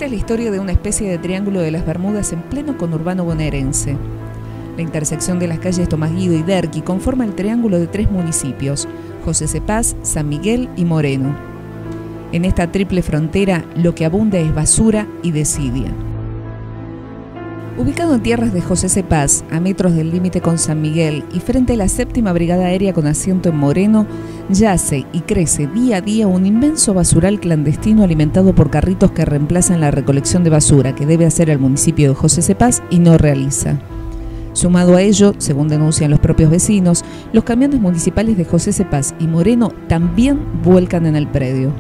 Esta es la historia de una especie de triángulo de las Bermudas en pleno conurbano bonaerense. La intersección de las calles Tomás Guido y Derqui conforma el triángulo de 3 municipios, José Cepaz, San Miguel y Moreno. En esta triple frontera lo que abunda es basura y desidia. Ubicado en tierras de José Cepaz, a metros del límite con San Miguel y frente a la 7ª Brigada Aérea con asiento en Moreno, yace y crece día a día un inmenso basural clandestino alimentado por carritos que reemplazan la recolección de basura que debe hacer el municipio de José Cepaz y no realiza. Sumado a ello, según denuncian los propios vecinos, los camiones municipales de José Cepaz y Moreno también vuelcan en el predio.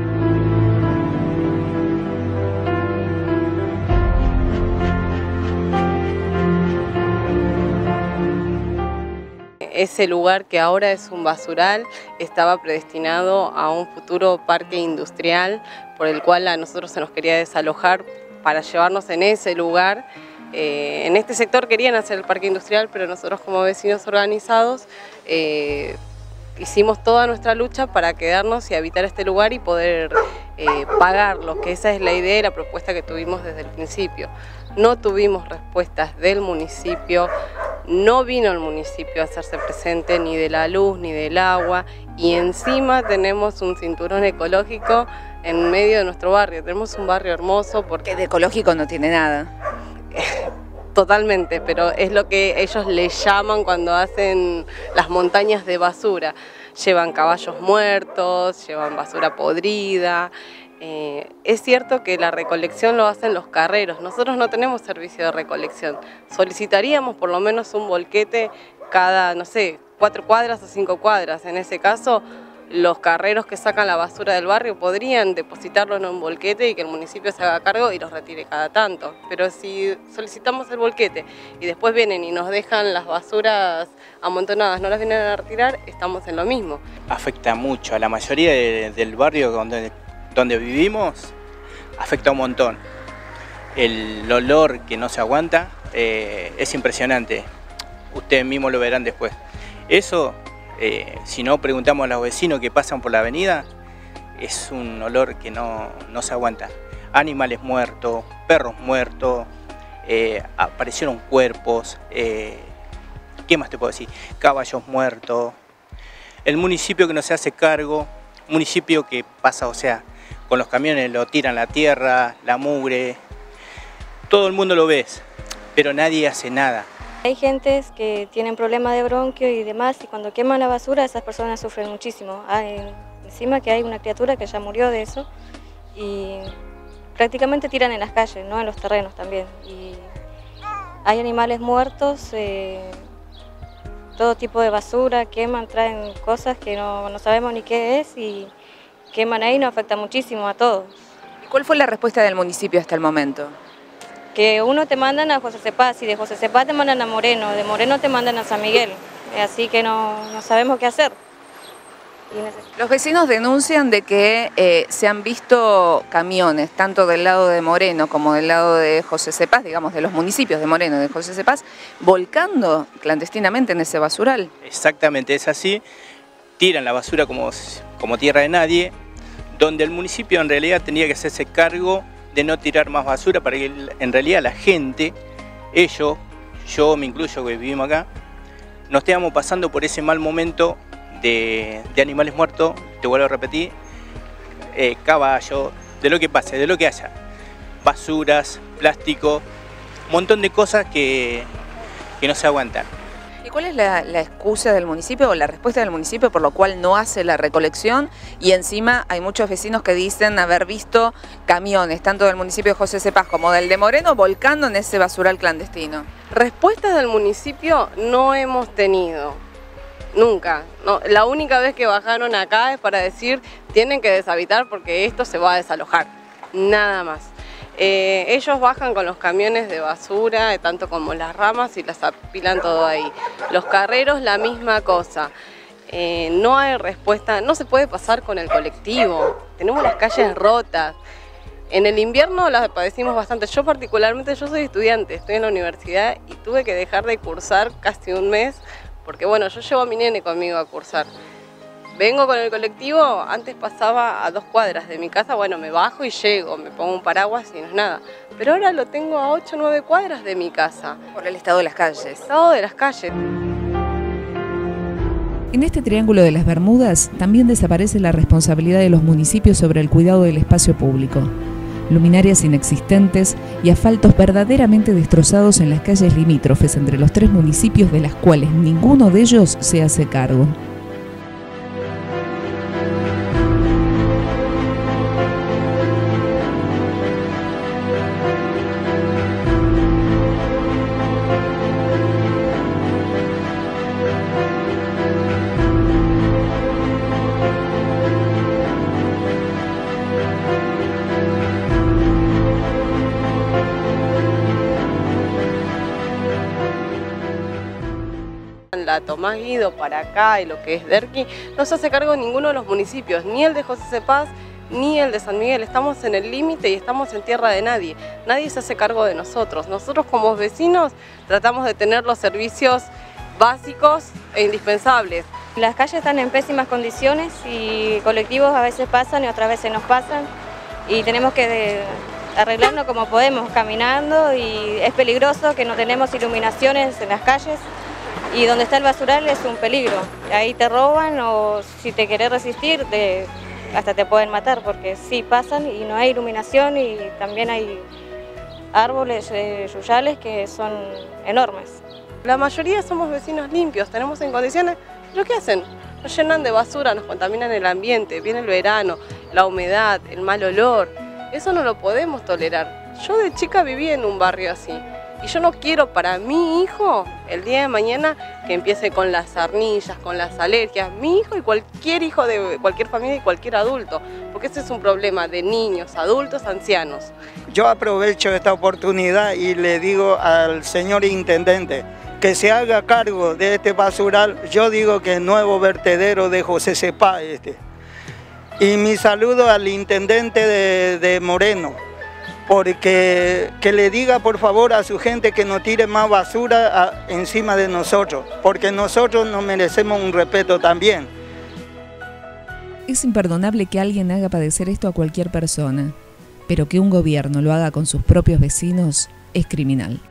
Ese lugar que ahora es un basural estaba predestinado a un futuro parque industrial por el cual a nosotros se nos quería desalojar para llevarnos en ese lugar. En este sector querían hacer el parque industrial, pero nosotros como vecinos organizados hicimos toda nuestra lucha para quedarnos y habitar este lugar y poder pagarlo, que esa es la idea y la propuesta que tuvimos desde el principio. No tuvimos respuestas del municipio, no vino el municipio a hacerse presente ni de la luz ni del agua y encima tenemos un cinturón ecológico en medio de nuestro barrio. Tenemos un barrio hermoso porque de ecológico no tiene nada. Totalmente, pero es lo que ellos le llaman cuando hacen las montañas de basura. Llevan caballos muertos, llevan basura podrida. Es cierto que la recolección lo hacen los carreros, nosotros no tenemos servicio de recolección. Solicitaríamos por lo menos un volquete cada, no sé, 4 cuadras o 5 cuadras. En ese caso, los carreros que sacan la basura del barrio podrían depositarlo en un volquete y que el municipio se haga cargo y los retire cada tanto. Pero si solicitamos el volquete y después vienen y nos dejan las basuras amontonadas, no las vienen a retirar, estamos en lo mismo. Afecta mucho a la mayoría del barrio donde vivimos, afecta un montón. El olor que no se aguanta es impresionante. Ustedes mismos lo verán después. Eso, si no preguntamos a los vecinos que pasan por la avenida, es un olor que no se aguanta. Animales muertos, perros muertos, aparecieron cuerpos, ¿qué más te puedo decir? Caballos muertos. El municipio que no se hace cargo, municipio que pasa, o sea, con los camiones lo tiran la tierra, la mugre, todo el mundo lo ve, pero nadie hace nada. Hay gentes que tienen problemas de bronquio y demás, y cuando queman la basura esas personas sufren muchísimo. Encima que hay una criatura que ya murió de eso y prácticamente tiran en las calles, ¿no? En los terrenos también. Y hay animales muertos, todo tipo de basura, queman, traen cosas que no sabemos ni qué es y queman ahí, nos afecta muchísimo a todos. ¿Y cuál fue la respuesta del municipio hasta el momento? Que uno te mandan a José Cepaz y de José Cepaz te mandan a Moreno, de Moreno te mandan a San Miguel, así que no sabemos qué hacer. Los vecinos denuncian de que se han visto camiones, tanto del lado de Moreno como del lado de José Cepaz, digamos de los municipios de Moreno y de José Cepaz, volcando clandestinamente en ese basural. Exactamente, es así, tiran la basura como tierra de nadie, donde el municipio en realidad tendría que hacerse cargo de no tirar más basura para que en realidad la gente, ellos, yo me incluyo que vivimos acá, no estemos pasando por ese mal momento de animales muertos, te vuelvo a repetir, caballos, de lo que pase, de lo que haya, basuras, plástico, un montón de cosas que no se aguantan. ¿Y cuál es la excusa del municipio o la respuesta del municipio por lo cual no hace la recolección? Y encima hay muchos vecinos que dicen haber visto camiones, tanto del municipio de José Cepaz como del de Moreno, volcando en ese basural clandestino. Respuestas del municipio no hemos tenido, nunca. No, la única vez que bajaron acá es para decir tienen que deshabitar porque esto se va a desalojar, nada más. Ellos bajan con los camiones de basura, tanto como las ramas, y las apilan todo ahí. Los carreros, la misma cosa. No hay respuesta, no se puede pasar con el colectivo. Tenemos las calles rotas. En el invierno las padecimos bastante. Yo particularmente, yo soy estudiante, estoy en la universidad y tuve que dejar de cursar casi un mes, porque bueno, yo llevo a mi nene conmigo a cursar. Vengo con el colectivo, antes pasaba a 2 cuadras de mi casa, bueno, me bajo y llego, me pongo un paraguas y no es nada. Pero ahora lo tengo a 8 o 9 cuadras de mi casa. Por el estado de las calles. El estado de las calles. En este triángulo de las Bermudas también desaparece la responsabilidad de los municipios sobre el cuidado del espacio público. Luminarias inexistentes y asfaltos verdaderamente destrozados en las calles limítrofes entre los 3 municipios, de las cuales ninguno de ellos se hace cargo. La Tomás Guido para acá y lo que es Derqui, no se hace cargo ninguno de los municipios, ni el de José Cepaz, ni el de San Miguel. Estamos en el límite y estamos en tierra de nadie. Nadie se hace cargo de nosotros. Nosotros como vecinos tratamos de tener los servicios básicos e indispensables. Las calles están en pésimas condiciones y colectivos a veces pasan y otras veces nos pasan y tenemos que arreglarnos como podemos, caminando, y es peligroso que no tenemos iluminaciones en las calles. Y donde está el basural es un peligro, ahí te roban o si te querés resistir hasta te pueden matar porque sí pasan y no hay iluminación y también hay árboles yuyales que son enormes. La mayoría somos vecinos limpios, tenemos en condiciones, pero ¿qué hacen? Nos llenan de basura, nos contaminan el ambiente, viene el verano, la humedad, el mal olor, eso no lo podemos tolerar. Yo de chica viví en un barrio así. Y yo no quiero para mi hijo, el día de mañana, que empiece con las sarnillas, con las alergias. Mi hijo y cualquier hijo de cualquier familia y cualquier adulto. Porque ese es un problema de niños, adultos, ancianos. Yo aprovecho esta oportunidad y le digo al señor intendente que se haga cargo de este basural. Yo digo que es nuevo vertedero de José Cepaz Y mi saludo al intendente de Moreno, porque que le diga por favor a su gente que no tire más basura encima de nosotros, porque nosotros nos merecemos un respeto también. Es imperdonable que alguien haga padecer esto a cualquier persona, pero que un gobierno lo haga con sus propios vecinos es criminal.